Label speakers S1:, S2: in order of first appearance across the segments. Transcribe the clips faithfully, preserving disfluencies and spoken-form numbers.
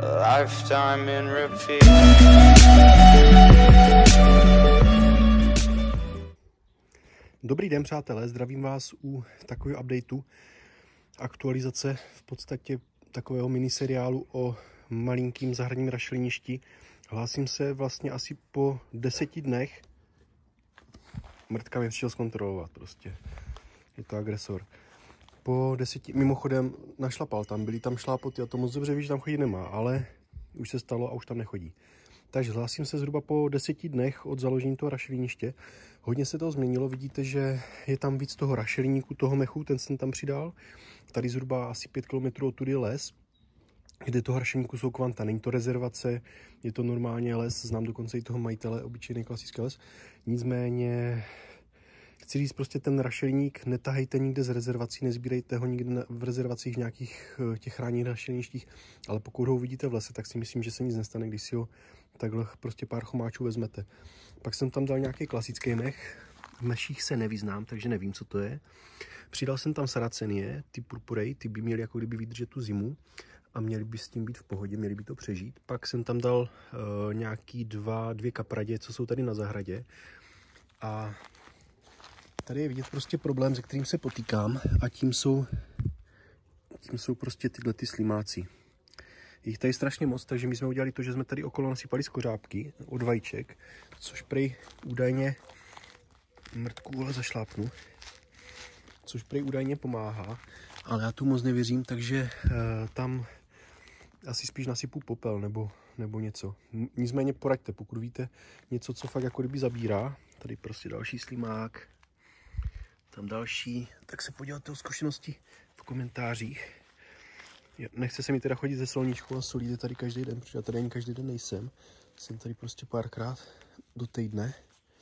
S1: a lifetime in repeat.
S2: Dobrý den, přátelé, zdravím vás u takového updateu, aktualizace v podstatě takového miniseriálu o malinkým zahradním rašeliništi. Hlásím se vlastně asi po deseti dnech. Mrtka mě přišel zkontrolovat prostě. Je to agresor. Po deseti, mimochodem našlapal tam, byli tam šlápoty a to moc dobře ví, že tam chodit nemá, ale už se stalo a už tam nechodí. Takže hlásím se zhruba po deseti dnech od založení toho rašeliniště. Hodně se toho změnilo, vidíte, že je tam víc toho rašeliníku, toho mechu, ten jsem tam přidal. Tady zhruba asi pět kilometrů odtud je les, kde toho rašelníku jsou kvanta. Není to rezervace, je to normálně les, znám dokonce i toho majitele, obyčejný klasický les. Nicméně chci říct, prostě ten rašelník netahejte nikde z rezervací, nezbírejte ho nikde v rezervacích v nějakých těch chráněných rašeliništích, ale pokud ho uvidíte v lese, tak si myslím, že se nic nestane, když si ho takhle prostě pár chomáčů vezmete. Pak jsem tam dal nějaký klasický mech. V meších se nevyznám, takže nevím, co to je. Přidal jsem tam saracenie, ty purpurej, ty by měly jako kdyby vydržet tu zimu a měli by s tím být v pohodě, měli by to přežít. Pak jsem tam dal uh, nějaký dva, dvě kapradě, co jsou tady na zahradě. A tady je vidět prostě problém, se kterým se potýkám, a tím jsou, tím jsou prostě tyhle ty slimáci. Jich tady strašně moc, takže my jsme udělali to, že jsme tady okolo nasypali skořápky od vajíček, což prej údajně mrtku vole zašlápnu, což prej údajně pomáhá, ale já tu moc nevěřím, takže uh, tam asi spíš nasypu popel nebo, nebo něco. Nicméně poraďte, pokud víte něco, co fakt jako kdyby zabírá. Tady prostě další slimák, tam další, tak se podívejte o zkušenosti v komentářích. Nechce se mi teda chodit ze solničkou a solíte tady každý den, protože já tady ani každý den nejsem. Jsem tady prostě párkrát do týdne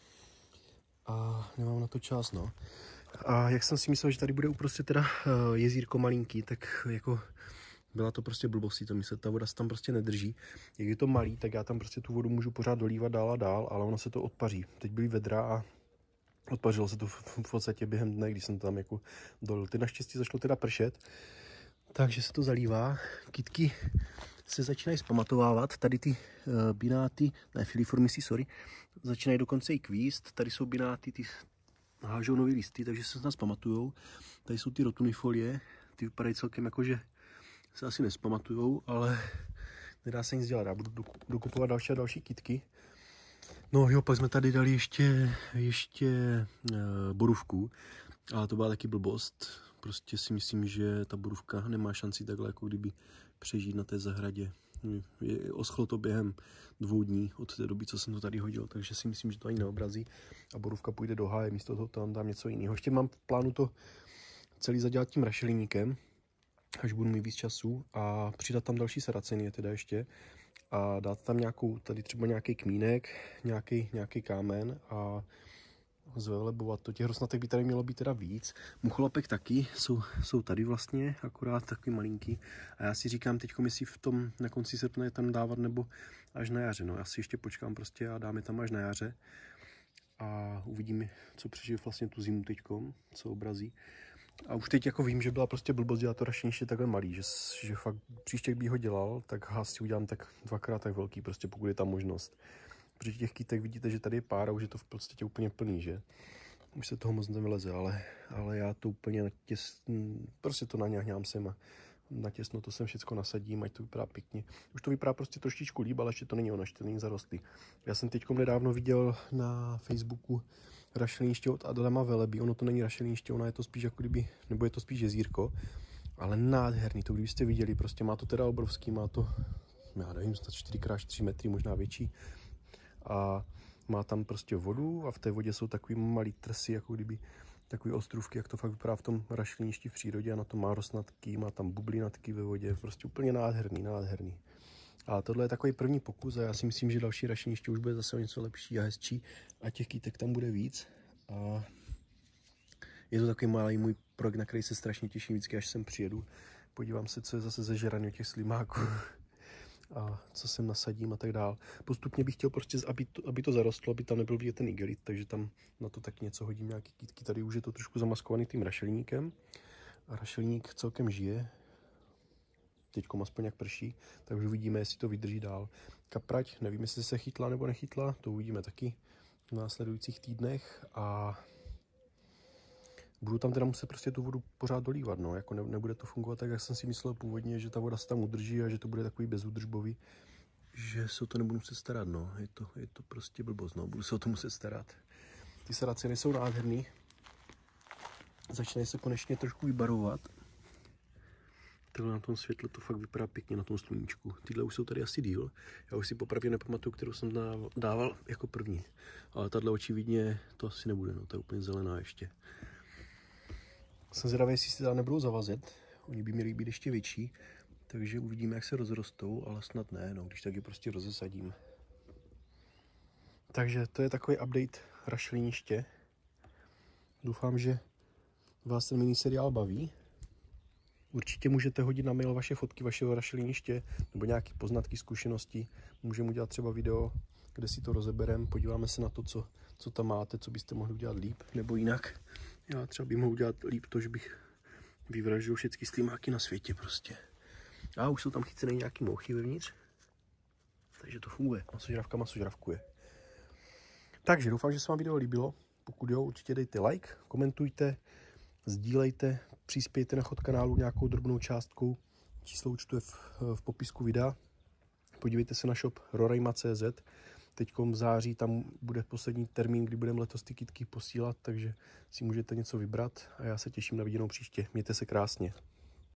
S2: a nemám na to čas, no. A jak jsem si myslel, že tady bude uprostřed teda jezírko malinký, tak jako byla to prostě blbostí to myslet, ta voda se tam prostě nedrží. Jak je to malý, tak já tam prostě tu vodu můžu pořád dolívat dál a dál, ale ono se to odpaří. Teď byly vedra a odpařilo se to v podstatě během dne, když jsem tam jako dolil. Ty naštěstí zašlo teda pršet, takže se to zalívá. Kytky se začínají zpamatovávat. Tady ty uh, bináty, ne filiformisy, sorry, začínají dokonce i kvíst. Tady jsou bináty, ty hážou nový listy, takže se nás pamatujou. Tady jsou ty rotunifolie, ty vypadají celkem jako, že se asi nespamatujou, ale nedá se nic dělat. Já budu dokupovat další a další kytky. No jo, pak jsme tady dali ještě, ještě uh, borůvku, ale to byla taky blbost. Prostě si myslím, že ta borůvka nemá šanci takhle jako kdyby přežít na té zahradě. Je, oschlo to během dvou dní od té doby, co jsem to tady hodil, takže si myslím, že to ani neobrazí a borůvka půjde do háje, místo toho tam dám něco jiného. Ještě mám v plánu to celý zadělat tím rašeliníkem, až budu mít víc času, a přidat tam další saracenie teda ještě a dát tam nějakou, tady třeba nějaký kmínek, nějaký, nějaký kámen a zvelebovat to. Těch hrosnatek by tady mělo být teda víc. Mucholapek taky jsou, jsou tady vlastně, akorát takový malinký. A já si říkám teď, jestli v tom na konci srpna je tam dávat nebo až na jaře. No já si ještě počkám prostě a dáme tam až na jaře. A uvidíme, co přežije vlastně tu zimu teďkom, co obrazí. A už teď jako vím, že byla prostě blbost dělat to rašeliniště takhle malý, že, že fakt příště, kdyby ho dělal, tak hás si udělám tak dvakrát tak velký, prostě pokud je tam možnost. Protože těch kytek vidíte, že tady je pár a už je to v podstatě úplně plný, že? Už se toho moc nevyleze, ale, ale já to úplně natěs... prostě to naňahňám sem a natěsno to sem všecko nasadím, ať to vypadá pěkně. Už to vypadá prostě trošičku líp, ale ještě to není ono, ještě to není zarostlý. Já jsem teďkom nedávno viděl na Facebooku rašeliniště od Adama Veleby. Ono to není rašeliniště, ono je to spíš jako kdyby, nebo je to spíš jezírko, ale nádherný, to kdybyste viděli, prostě má to teda obrovský, má to, já nevím, snad čtyři krát čtyři metry, možná větší. A má tam prostě vodu a v té vodě jsou takový malý trsy, jako kdyby takový ostrůvky, jak to fakt vypadá v tom rašeliništi v přírodě, a na to má rosnatky, má tam bublinatky ve vodě, prostě úplně nádherný, nádherný. A tohle je takový první pokus a já si myslím, že další rašeliniště už bude zase o něco lepší a hezčí a těch kytek tam bude víc. A je to takový malý můj projekt, na který se strašně těším vždycky, až sem přijedu. Podívám se, co je zase zežraný těch slimáků. A co sem nasadím a tak dál. Postupně bych chtěl prostě, aby to, aby to zarostlo, aby tam nebyl vidět ten igelit, takže tam na to taky něco hodím, nějaký kytky. Tady už je to trošku zamaskovaný tím rašelníkem. A rašelník celkem žije. teďkom aspoň jak prší, takže uvidíme, jestli to vydrží dál. Kaprať, nevím, jestli se chytla nebo nechytla, to uvidíme taky v následujících týdnech a budu tam teda muset prostě tu vodu pořád dolívat, no, jako ne, nebude to fungovat tak, jak jsem si myslel původně, že ta voda se tam udrží a že to bude takový bezúdržbový, že se o to nebudu muset starat, no, je to, je to prostě blbost, no, budu se o to muset starat. Ty saraceny jsou nádherný, začínají se konečně trošku vybarovat. Tohle na tom světle to fakt vypadá pěkně na tom sluníčku. Tyhle už jsou tady asi díl. Já už si popravdě nepamatuju, kterou jsem dával jako první. Ale tahle očividně to asi nebude, no, to je úplně zelená ještě. Jsem zvědavý, jestli se tam nebudou zavazet. Oni by měli být ještě větší, takže uvidíme, jak se rozrostou, ale snad ne, no, když tak je prostě rozesadím. Takže to je takový update rašeliniště. Doufám, že vás ten miniseriál baví. Určitě můžete hodit na mail vaše fotky vašeho rašeliniště nebo nějaké poznatky, zkušenosti. Můžeme udělat třeba video, kde si to rozebereme, podíváme se na to, co, co tam máte, co byste mohli udělat líp, nebo jinak. Já třeba bych mohl udělat líp to, že bych vyvraždil všechny slimáky na světě prostě. A už jsou tam chycené nějaký mouchy vevnitř, takže to funguje. Masožravka masožravkuje. Takže doufám, že se vám video líbilo. Pokud jo, určitě dejte like, komentujte, sdílejte, přispějte na chod kanálu nějakou drobnou částkou. Číslo účtu je v, v popisku videa. Podívejte se na shop rorejma tečka cz. Teďkom v září tam bude poslední termín, kdy budeme letos ty kytky posílat, takže si můžete něco vybrat a já se těším na viděnou příště. Mějte se krásně.